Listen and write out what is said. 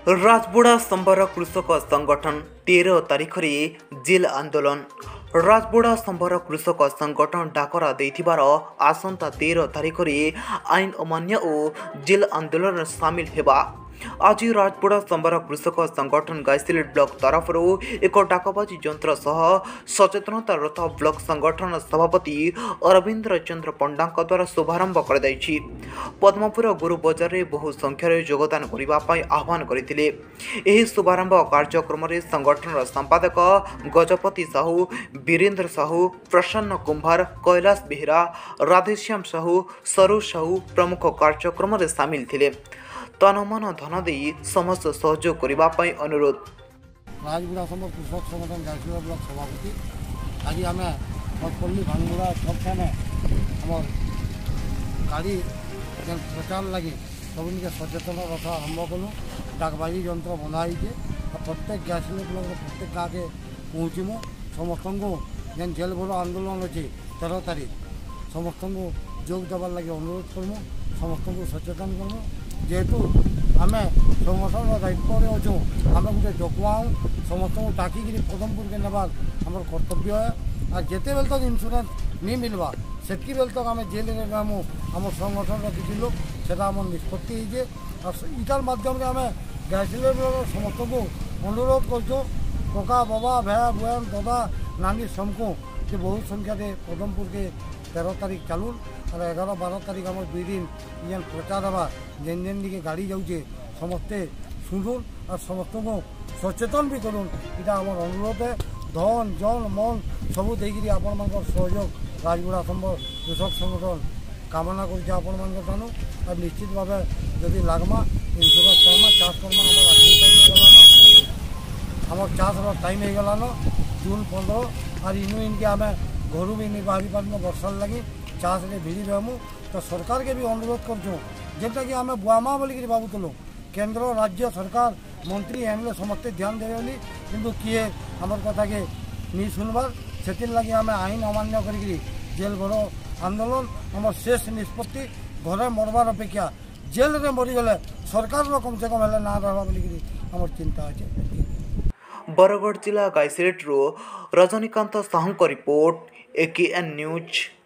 राजबुड़ा संबर कृषक संगठन 13 तारिख रे जेल आंदोलन। राजबुड़ा संबर कृषक संगठन डाकरा देथिबार आसंता 13 तारिख रे आईन अमान्य और जेल आंदोलन सामिल हेबा। आज राजबुड़ा संबर कृषक संगठन गाइसिलेट ब्लॉक तरफ एक डाकबाजी यंत्र सह सचेतनता रथ ब्लॉक संगठन सभापति अरविंद चंद्र पंडा द्वारा शुभारंभ कर पद्मपुर गुरु बजार में बहु संख्यार योगदान करने आह्वान करते। यह शुभारंभ कार्यक्रम में संगठन संपादक गजपति साहू, वीरेंद्र साहू, प्रसन्न कुंभार, कैलाश बेहरा, राधेश्याम साहू, सरू साहू प्रमुख कार्यक्रम में सामिल थे। तनमन धन दे समस्त सहयोग करने अनुरोध। राजबुड़ा संबर कृषक संगठन गाइसिलेट ब्लॉक सभापति आज आम पल्ली भांगुड़ा सबठाने आम गाड़ी प्रचार लगे सबके सचेतन रथ आरंभ कलु। डाकबाजी यंत्र बनाई प्रत्येक गाइसिलेट ब्लॉक प्रत्येक गाँव के पहुँचमु। समस्त को जेन जेल भरो आंदोलन अच्छे 13 तारीख समस्त को जोग देवार लगे अनुरोध करमु। समस्त को सचेतन करमु। जेहेतु आम संगठन दायित्व अच्छु आम गोटे डकुआऊँ समस्त को डाकिक पदमपुर के नेबार आम कर्तव्य है। और जिते बेल तक इन्सुरांस नहीं मिलवा से बेल तक आम जेल में रहमु। आम संगठन किसी लोग से निष्पत्ति और इटार मध्यम आम गाइसिलेट समस्त को अनुरोध कर कका बाबा भाया बुआन दादा नानी समको कि बहुत संख्या दे पदमपुर के 13 तारीख चालू और 11-12 तारीख आम 2 दिन इन प्रचार हवा जेन जेन दिखे गाड़ी जाऊे समस्ते शुणुन और समस्त को सचेतन भी करूँ। इटा आम अनुरोध है। धन जन मन सबू देकर आपण मान सहयोग राजबुड़ा संबर कृषक संगठन कामना करूँ। और निश्चित भाव जदि लगमा इन्सुरांस टाइम चाष करमा आम चाष टाइम हो गलान जून 15 और इनु इनके आम घर भी नहीं बाहरी पार्न वर्षा लगी चाष भिड़ी रहमु। तो सरकार के भी अनुरोध करूँ जेटा कि आम बुआमा बोलिक भावुलु केंद्र राज्य सरकार मंत्री एमएलए समस्ते ध्यान देवे बोली किंतु किए आमर कथा के नहीं सुनबार से लगी आम आईन अमान्य कर जेल भरो आंदोलन आम शेष निष्पत्ति घरे मरबार अपेक्षा जेल में मरीगले सरकार कम से कम है ना रहा बोलिक आम चिंता अच्छे। बरगढ़ जिला गाइसिलेट Rajnikant Sahu report AKN news.